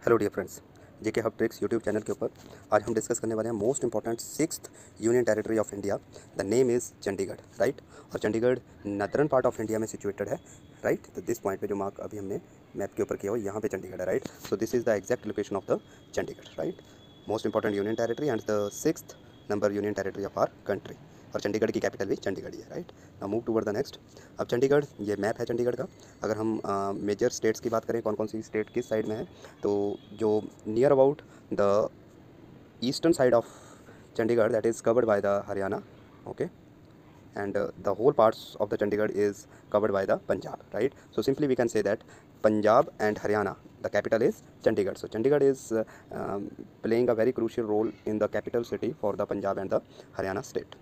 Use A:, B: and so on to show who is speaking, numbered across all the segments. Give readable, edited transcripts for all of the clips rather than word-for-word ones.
A: Hello dear friends, JK hub tricks YouTube channel के ऊपर आज हम डिस्कस करने वाले हैं most important sixth union territory of India. The name is Chandigarh, right. और Chandigarh northern part of India में सिचुएटेड है, राइट। तो दिस पॉइंट पे जो मार्क अभी हमने मैप के ऊपर किया हो, यहाँ पे चंडीगढ़ है, right. So this is the exact location of the Chandigarh, right. Most important union territory and the sixth number union territory of our country. और चंडीगढ़ की कैपिटल भी चंडीगढ़ ही है, right. Now move toward the next. अब चंडीगढ़, ये मैप है चंडीगढ़ का। अगर हम मेजर स्टेट्स की बात करें, कौन कौन सी स्टेट किस साइड में है, तो जो near about the eastern side of Chandigarh, that is covered by the Haryana, okay, and the whole parts of the Chandigarh is covered by the Punjab, right. So simply we can say that Punjab and Haryana, the capital is Chandigarh. So Chandigarh is playing a very crucial role in the capital city for the Punjab and the Haryana state.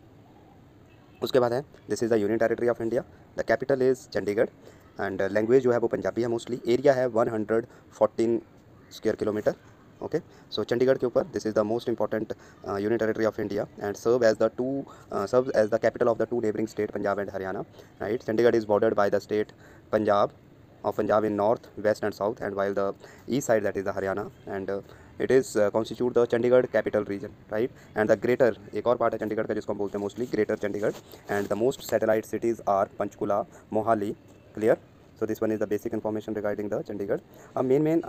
A: उसके बाद है this is the union territory of India, the capital is Chandigarh and language जो है वो पंजाबी है mostly. Area है 114 square kilometre, okay. So Chandigarh के ऊपर this is the most important union territory of India and serve as the capital of the two neighbouring state Punjab and Haryana, right. Chandigarh is bordered by the state Punjab in north, west and south, and while the east side, that is the Haryana, and it is constitute the Chandigarh capital region, right. And the greater, एक और part है चंडीगढ़ का जिसको हम बोलते हैं mostly greater Chandigarh, and the most satellite cities are Panchkula, Mohali, clear. So this one is the basic information regarding the Chandigarh. अब main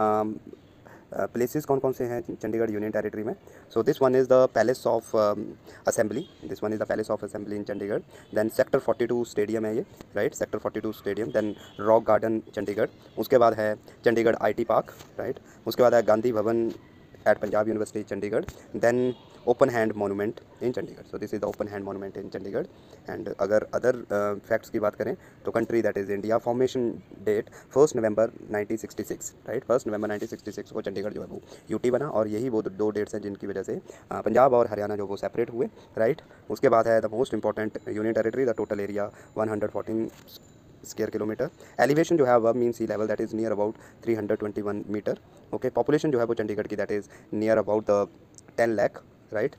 A: places कौन कौन से हैं चंडीगढ़ यूनियन टेरिटरी में। So this one is the palace of assembly, this one is the palace of assembly in Chandigarh. Then sector 42 stadium है ये, right, sector 42 stadium. Then rock garden Chandigarh. उसके बाद है चंडीगढ़ IT पार्क, राइट। उसके बाद है Gandhi Bhavan at Punjab university Chandigarh. Then open hand monument in Chandigarh. So this is the open hand monument in Chandigarh. And अगर other facts की बात करें तो country, that is India, formation date 1 November 1966, right. 1 नवंबर 1966 को चंडीगढ़ जो है वो UT बना, और यही वो दो डेट्स हैं जिनकी वजह से पंजाब और हरियाणा जो वो सेपरेट हुए, राइट। उसके बाद है the most important union territory, the total area 114 square kilometre. Elevation जो है वह mean sea level, that is near about 321 metre, okay. Population जो है वो चंडीगढ़ की, that is near about the 10 lakh, right,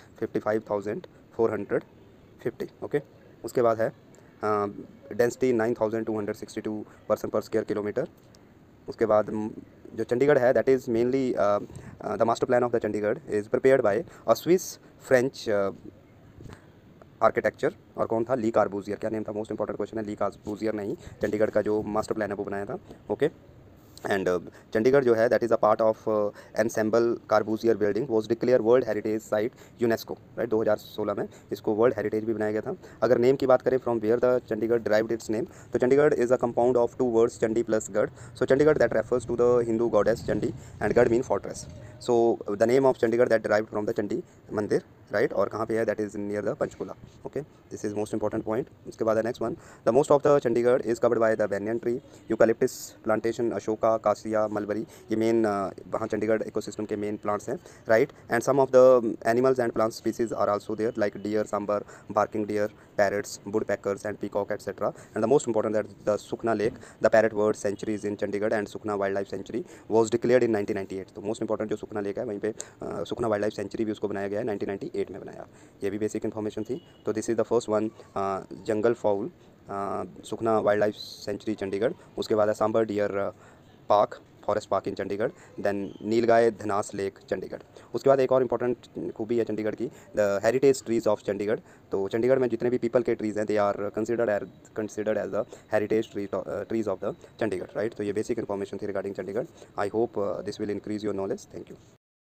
A: 10,55,450, okay. उसके बाद है density 9,262 person per square kilometre. उसके बाद जो चंडीगढ़ है, that is mainly the master plan of the Chandigarh is prepared by a Swiss French architecture. और कौन था? ली कार्बूजियर। क्या नेम था? मोस्ट इंपॉर्टेंट क्वेश्चन है। ली कार्बूजियर ने ही चंडीगढ़ का जो मास्टर प्लान है वो बनाया था, ओके। एंड चंडीगढ़ जो है, that is a part of ensemble Corbusier building was declare world heritage site UNESCO, right. 2016 में इसको वर्ल्ड हेरिटेज भी बनाया गया था। अगर नेम की बात करें, from where the Chandigarh derived its name, तो Chandigarh is a compound of 2 words, Chandi plus garh. So Chandigarh that refers to the Hindu goddess Chandi and garh mean fortress. So the name of Chandigarh that derived from the Chandi mandir, right. और कहाँ पे है? That is near the Panchkula, okay. This is most important point. उसके बाद next one, the most of the Chandigarh is covered by the banyan tree, eucalyptus plantation, Ashoka, cassia, mulberry, ये main वहाँ Chandigarh ecosystem के main plants हैं, right. And some of the animals and plant species are also there, like deer, sambar, barking deer, parrots, woodpeckers and peacock etcetera. And the most important that the Sukhna lake, the parrot bird sanctuaries in Chandigarh and Sukhna wild life sanctuary was declared in 1998। तो most important जो सुखना lake है, वहीं पे सुखना wild life century भी उसको बनाया गया है, 1998 में बनाया। ये भी बेसिक इन्फॉर्मेशन थी। तो this is the first one, jungle fowl, Sukhna wild life sanctuary Chandigarh. उसके बाद है sambar deer park, forest park in Chandigarh. Then nilgai Dhanas lake Chandigarh. उसके बाद एक और इंपॉर्टेंट खूबी है चंडीगढ़ की, the heritage trees of Chandigarh. तो चंडीगढ़ में जितने भी पीपल के ट्रीज़ हैं, they are considered as the heritage trees of the Chandigarh, right. तो ये बेसिक इन्फॉर्मेशन थी regarding Chandigarh. I hope this will increase your knowledge. Thank you.